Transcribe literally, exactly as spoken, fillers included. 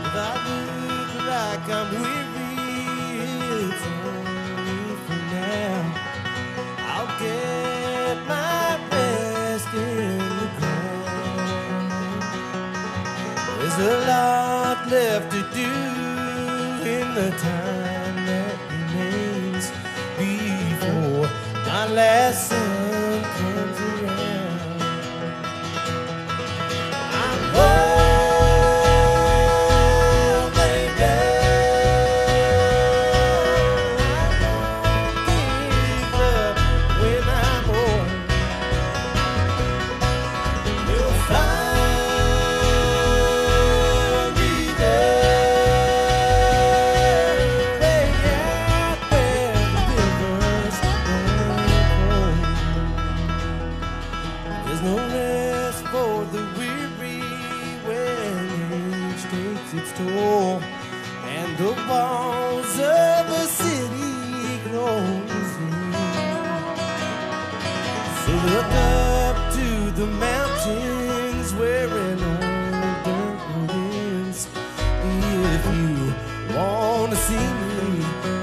If I look like I'm weary, it's only for now. I'll get my rest in the ground. There's a lot left to do in the time that remains before my last son comes around. I'm home, baby. I won't give up when I'm old. You'll find me there, way out where the rivers run cold. There's no rest for the weary when age takes its toll, and the walls of a city close in. So look up to the mountains where an old dirt road ends. If you wanna see me